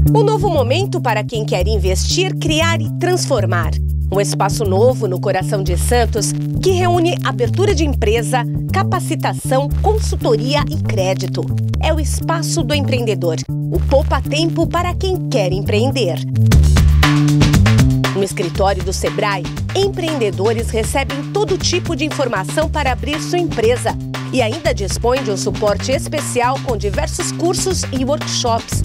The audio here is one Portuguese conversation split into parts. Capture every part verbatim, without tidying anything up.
Um novo momento para quem quer investir, criar e transformar. Um espaço novo no coração de Santos que reúne abertura de empresa, capacitação, consultoria e crédito. É o Espaço do Empreendedor, o poupa-tempo para quem quer empreender. No escritório do Sebrae, empreendedores recebem todo tipo de informação para abrir sua empresa e ainda dispõe de um suporte especial com diversos cursos e workshops.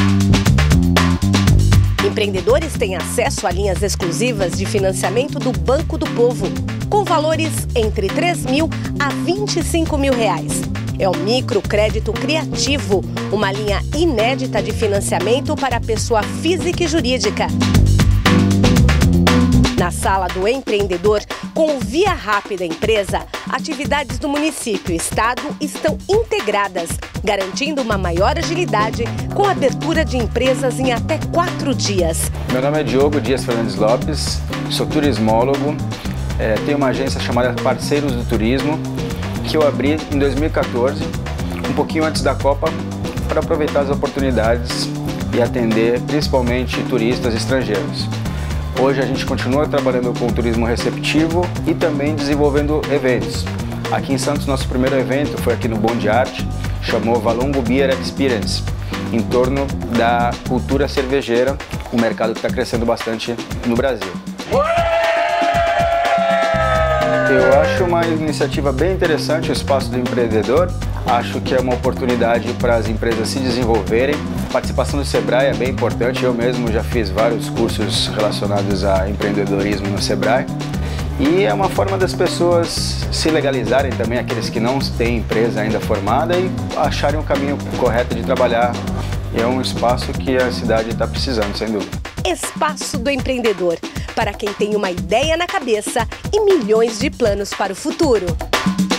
Empreendedores têm acesso a linhas exclusivas de financiamento do Banco do Povo, com valores entre três mil a vinte e cinco mil reais. É o microcrédito criativo, uma linha inédita de financiamento para a pessoa física e jurídica. Na Sala do Empreendedor, com o Via Rápida Empresa, atividades do município e estado estão integradas, garantindo uma maior agilidade com a abertura de empresas em até quatro dias. Meu nome é Diogo Dias Fernandes Lopes, sou turismólogo, é, tenho uma agência chamada Parceiros do Turismo, que eu abri em dois mil e quatorze, um pouquinho antes da Copa, para aproveitar as oportunidades e atender principalmente turistas estrangeiros. Hoje a gente continua trabalhando com o turismo receptivo e também desenvolvendo eventos. Aqui em Santos, nosso primeiro evento foi aqui no Bom de Arte, chamou Valongo Beer Experience, em torno da cultura cervejeira, um mercado que está crescendo bastante no Brasil. Eu acho uma iniciativa bem interessante o Espaço do Empreendedor. Acho que é uma oportunidade para as empresas se desenvolverem. A participação do Sebrae é bem importante. Eu mesmo já fiz vários cursos relacionados a empreendedorismo no Sebrae. E é uma forma das pessoas se legalizarem também, aqueles que não têm empresa ainda formada, e acharem o caminho correto de trabalhar. E é um espaço que a cidade está precisando, sem dúvida. Espaço do Empreendedor, para quem tem uma ideia na cabeça e milhões de planos para o futuro.